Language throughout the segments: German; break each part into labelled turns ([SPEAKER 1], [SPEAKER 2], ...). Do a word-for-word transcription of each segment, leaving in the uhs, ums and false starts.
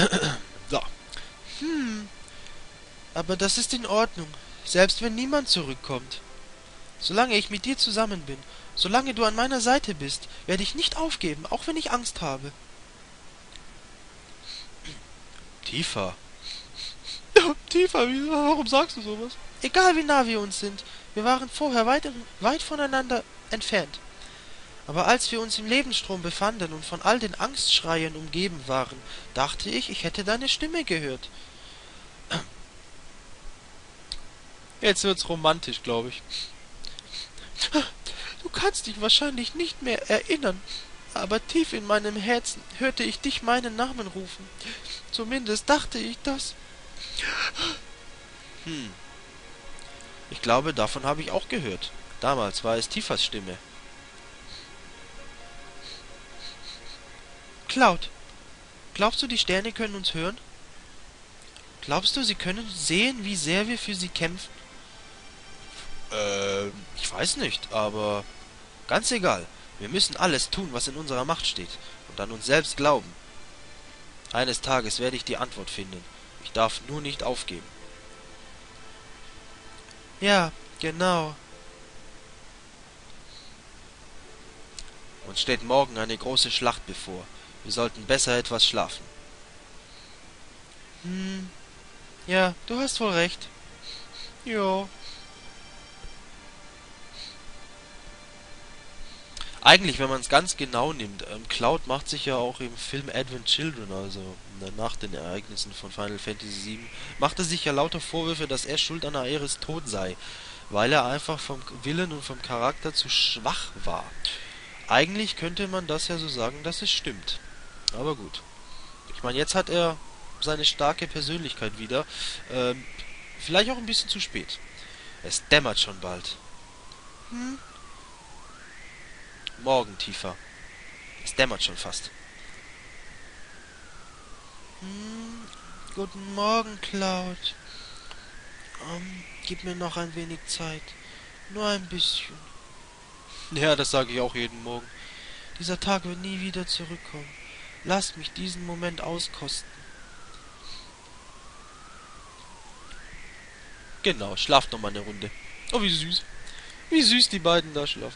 [SPEAKER 1] So.
[SPEAKER 2] Hm, aber das ist in Ordnung. Selbst wenn niemand zurückkommt. Solange ich mit dir zusammen bin, solange du an meiner Seite bist, werde ich nicht aufgeben, auch wenn ich Angst habe.
[SPEAKER 1] Tifa. Tifa, wie, warum sagst du sowas?
[SPEAKER 2] Egal wie nah wir uns sind, wir waren vorher weit, weit voneinander entfernt. Aber als wir uns im Lebensstrom befanden und von all den Angstschreien umgeben waren, dachte ich, ich hätte deine Stimme gehört.
[SPEAKER 1] Jetzt wird's romantisch, glaube ich.
[SPEAKER 2] Du kannst dich wahrscheinlich nicht mehr erinnern, aber tief in meinem Herzen hörte ich dich meinen Namen rufen. Zumindest dachte ich das.
[SPEAKER 1] Hm. Ich glaube, davon habe ich auch gehört. Damals war es Tifas Stimme.
[SPEAKER 2] Cloud, glaubst du, die Sterne können uns hören? Glaubst du, sie können sehen, wie sehr wir für sie kämpfen?
[SPEAKER 1] Äh, ich weiß nicht, aber ganz egal. Wir müssen alles tun, was in unserer Macht steht und an uns selbst glauben. Eines Tages werde ich die Antwort finden. Ich darf nur nicht aufgeben.
[SPEAKER 2] Ja, genau.
[SPEAKER 1] Uns steht morgen eine große Schlacht bevor. Wir sollten besser etwas schlafen.
[SPEAKER 2] Hm, ja, du hast wohl recht. Jo.
[SPEAKER 1] Eigentlich, wenn man es ganz genau nimmt, ähm, Cloud macht sich ja auch im Film Advent Children, also ne, nach den Ereignissen von Final Fantasy sieben, macht er sich ja lauter Vorwürfe, dass er schuld an Aeris Tod sei, weil er einfach vom Willen und vom Charakter zu schwach war. Eigentlich könnte man das ja so sagen, dass es stimmt. Aber gut. Ich meine, jetzt hat er seine starke Persönlichkeit wieder. Ähm, vielleicht auch ein bisschen zu spät. Es dämmert schon bald.
[SPEAKER 2] Hm,
[SPEAKER 1] Morgen, Tifa. Es dämmert schon fast.
[SPEAKER 2] hm, guten Morgen, Cloud. Ähm, gib mir noch ein wenig Zeit. Nur ein bisschen.
[SPEAKER 1] Ja, das sage ich auch jeden Morgen.
[SPEAKER 2] Dieser Tag wird nie wieder zurückkommen. Lass mich diesen Moment auskosten.
[SPEAKER 1] Genau, schlaft noch mal eine Runde. Oh, wie süß. Wie süß die beiden da schlafen.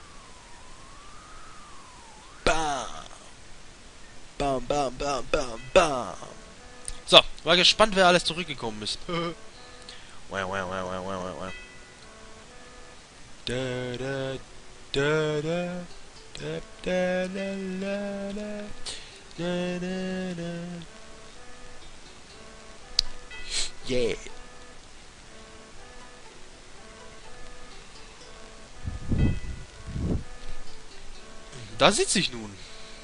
[SPEAKER 1] Bam. Bam, bam, bam, bam, bam. So, war gespannt, wer alles zurückgekommen ist. Wow, wow, wow, wow, wow, wow. Da, da, da, da. Da, da, la, la, la. Da, da, da. Yeah. Da sitze ich nun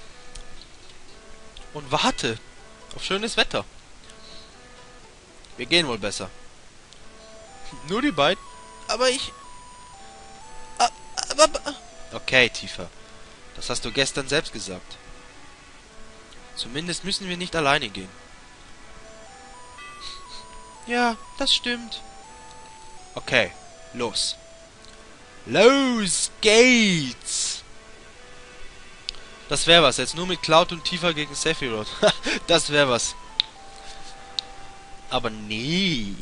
[SPEAKER 1] und warte auf schönes Wetter. Wir gehen wohl besser. Nur die beiden?
[SPEAKER 2] Aber ich... a- Aber... aber-
[SPEAKER 1] Okay, Tifa. Das hast du gestern selbst gesagt. Zumindest müssen wir nicht alleine gehen.
[SPEAKER 2] Ja, das stimmt.
[SPEAKER 1] Okay, los. Los geht's! Das wär was, jetzt nur mit Cloud und Tifa gegen Sephiroth. Das wär was. Aber nee.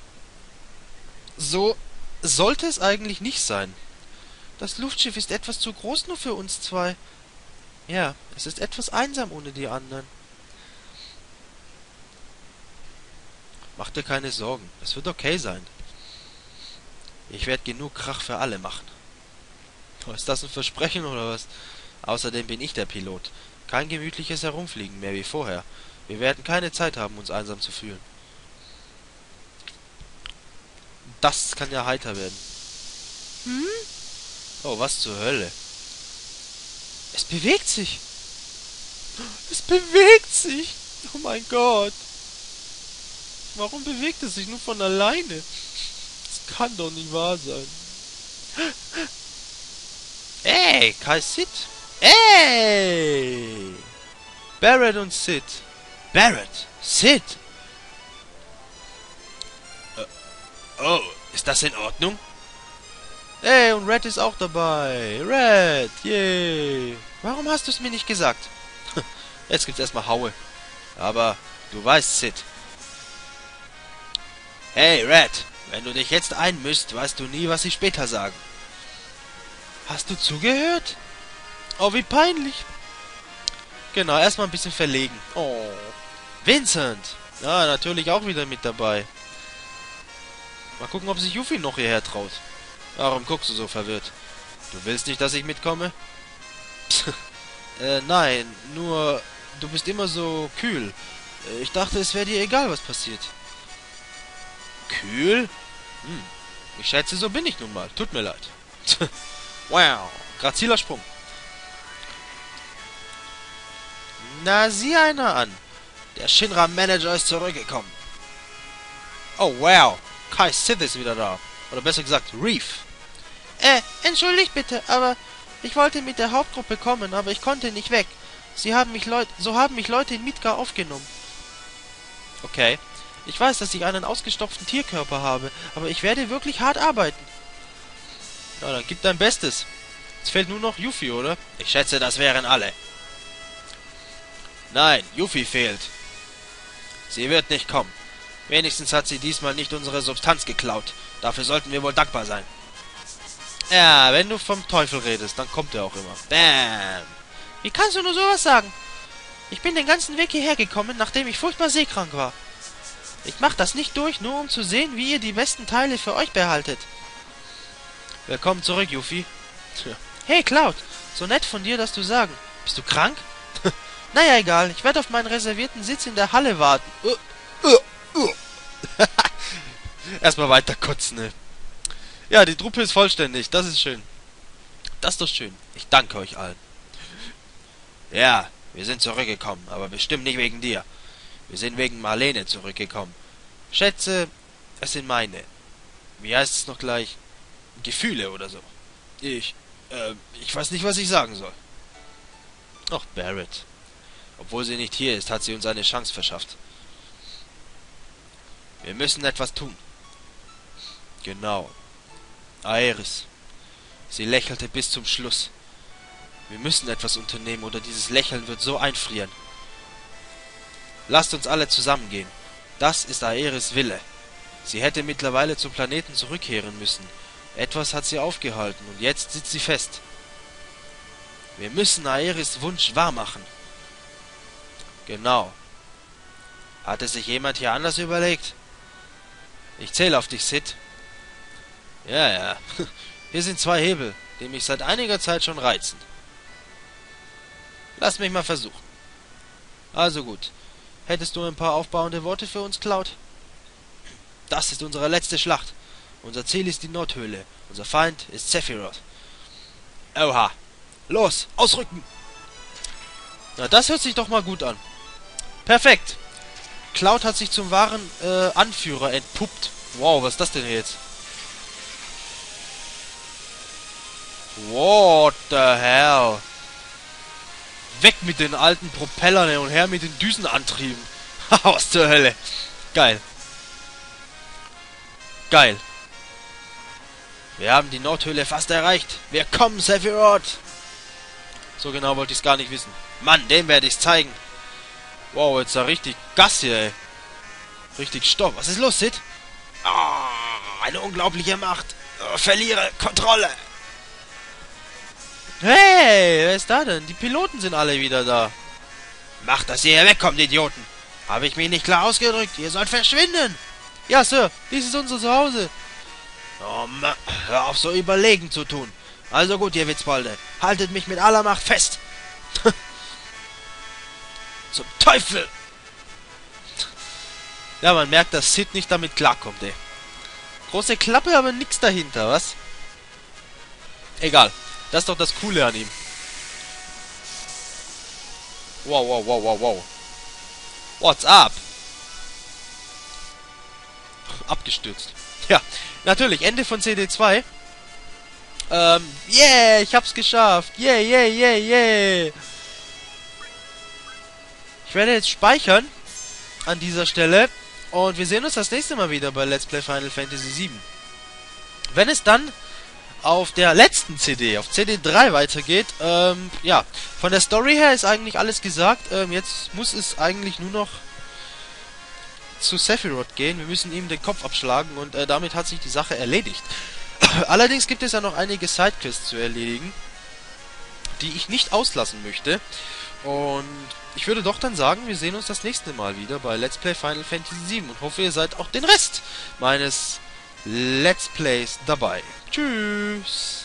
[SPEAKER 1] So sollte es eigentlich nicht sein.
[SPEAKER 2] Das Luftschiff ist etwas zu groß nur für uns zwei. Ja, es ist etwas einsam ohne die anderen.
[SPEAKER 1] Mach dir keine Sorgen, es wird okay sein. Ich werde genug Krach für alle machen. Ist das ein Versprechen oder was? Außerdem bin ich der Pilot. Kein gemütliches Herumfliegen mehr wie vorher. Wir werden keine Zeit haben, uns einsam zu fühlen. Das kann ja heiter werden.
[SPEAKER 2] Hm?
[SPEAKER 1] Oh, was zur Hölle?
[SPEAKER 2] Es bewegt sich. Es bewegt sich. Oh mein Gott. Warum bewegt es sich nur von alleine? Das kann doch nicht wahr sein.
[SPEAKER 1] Ey, Kai Sid. Ey! Barrett und Sid. Barrett? Sid? Äh, oh, ist das in Ordnung? Ey, und Red ist auch dabei. Red, yay.
[SPEAKER 2] Warum hast du es mir nicht gesagt?
[SPEAKER 1] Jetzt gibt's erstmal Haue. Aber Du weißt, Sid. Hey, Red, wenn du dich jetzt einmischst, weißt du nie, was sie später sagen.
[SPEAKER 2] Hast du zugehört? Oh, wie peinlich.
[SPEAKER 1] Genau, erstmal ein bisschen verlegen.
[SPEAKER 2] Oh.
[SPEAKER 1] Vincent! Ja, natürlich auch wieder mit dabei. Mal gucken, ob sich Yuffie noch hierher traut. Warum guckst du so verwirrt? Du willst nicht, dass ich mitkomme? äh, nein, nur du bist immer so kühl. Ich dachte, es wäre dir egal, was passiert. Kühl? Hm. Ich schätze, so bin ich nun mal. Tut mir leid. Wow. Graziler Sprung. Na, sieh einer an. Der Shinra-Manager ist zurückgekommen. Oh, wow. Kai Sith ist wieder da. Oder besser gesagt, Reef.
[SPEAKER 2] Äh, entschuldigt bitte, aber ich wollte mit der Hauptgruppe kommen, aber ich konnte nicht weg. Sie haben mich Leut so haben mich Leute in Midgar aufgenommen.
[SPEAKER 1] Okay.
[SPEAKER 2] Ich weiß, dass ich einen ausgestopften Tierkörper habe, aber ich werde wirklich hart arbeiten.
[SPEAKER 1] Na, dann gib dein Bestes. Es fehlt nur noch Yuffie, oder? Ich schätze, das wären alle. Nein, Yuffie fehlt. Sie wird nicht kommen. Wenigstens hat sie diesmal nicht unsere Substanz geklaut. Dafür sollten wir wohl dankbar sein. Ja, wenn du vom Teufel redest, dann kommt er auch immer. Bam!
[SPEAKER 2] Wie kannst du nur sowas sagen? Ich bin den ganzen Weg hierher gekommen, nachdem ich furchtbar seekrank war. Ich mach das nicht durch, nur um zu sehen, wie ihr die besten Teile für euch behaltet.
[SPEAKER 1] Willkommen zurück, Yuffie.
[SPEAKER 2] Hey, Cloud, so nett von dir, das zu sagen. Bist du krank? Naja, egal, ich werde auf meinen reservierten Sitz in der Halle warten. Uh, uh, uh.
[SPEAKER 1] Erstmal weiter kotzen, ne? Ja, die Truppe ist vollständig, das ist schön. Das ist doch schön. Ich danke euch allen. Ja, wir sind zurückgekommen, aber bestimmt nicht wegen dir. Wir sind wegen Marlene zurückgekommen. Schätze, es sind meine. Wie heißt es noch gleich? Gefühle oder so. Ich, äh, ich weiß nicht, was ich sagen soll. Ach, Barrett. Obwohl sie nicht hier ist, hat sie uns eine Chance verschafft. Wir müssen etwas tun. Genau. Aeris. Sie lächelte bis zum Schluss. Wir müssen etwas unternehmen, oder dieses Lächeln wird so einfrieren. Lasst uns alle zusammengehen. Das ist Aeris Wille. Sie hätte mittlerweile zum Planeten zurückkehren müssen. Etwas hat sie aufgehalten, und jetzt sitzt sie fest. Wir müssen Aeris Wunsch wahrmachen. Genau. Hat es sich jemand hier anders überlegt? Ich zähle auf dich, Sid. Ja, ja. Hier sind zwei Hebel, die mich seit einiger Zeit schon reizen. Lass mich mal versuchen. Also gut. Hättest du ein paar aufbauende Worte für uns, Cloud? Das ist unsere letzte Schlacht. Unser Ziel ist die Nordhöhle. Unser Feind ist Sephiroth. Oha. Los, ausrücken! Na, das hört sich doch mal gut an. Perfekt. Cloud hat sich zum wahren äh, Anführer entpuppt. Wow, was ist das denn jetzt? What the hell? Weg mit den alten Propellern und her mit den Düsenantrieben. Was zur Hölle. Geil. Geil. Wir haben die Nordhöhle fast erreicht. Wir kommen, Sephiroth. So genau wollte ich es gar nicht wissen. Mann, dem werde ich es zeigen. Wow, jetzt da richtig Gas hier, ey. Richtig Stopp. Was ist los, Sid? Ah, eine unglaubliche Macht. Oh, verliere Kontrolle.
[SPEAKER 2] Hey, wer ist da denn? Die Piloten sind alle wieder da.
[SPEAKER 1] Macht, dass ihr hier wegkommt, Idioten. Habe ich mich nicht klar ausgedrückt? Ihr sollt verschwinden.
[SPEAKER 2] Ja, Sir, dies ist unser Zuhause.
[SPEAKER 1] Oh Mann, hör auf so überlegen zu tun. Also gut, ihr Witzbolde. Haltet mich mit aller Macht fest. Zum Teufel! Ja, man merkt, dass Sid nicht damit klarkommt, ey. Große Klappe, aber nix dahinter, was? Egal. Das ist doch das Coole an ihm. Wow, wow, wow, wow, wow. What's up? Abgestürzt. Ja, natürlich, Ende von C D zwei. Ähm, yeah, ich hab's geschafft. Yeah, yeah, yeah, yeah. Ich werde jetzt speichern an dieser Stelle und wir sehen uns das nächste Mal wieder bei Let's Play Final Fantasy sieben. Wenn es dann auf der letzten C D, auf C D drei weitergeht, ähm, ja, von der Story her ist eigentlich alles gesagt. Ähm, jetzt muss es eigentlich nur noch zu Sephiroth gehen. Wir müssen ihm den Kopf abschlagen und äh, damit hat sich die Sache erledigt. Allerdings gibt es ja noch einige Sidequests zu erledigen, die ich nicht auslassen möchte. Und ich würde doch dann sagen, wir sehen uns das nächste Mal wieder bei Let's Play Final Fantasy sieben und hoffe, ihr seid auch den Rest meines Let's Plays dabei. Tschüss!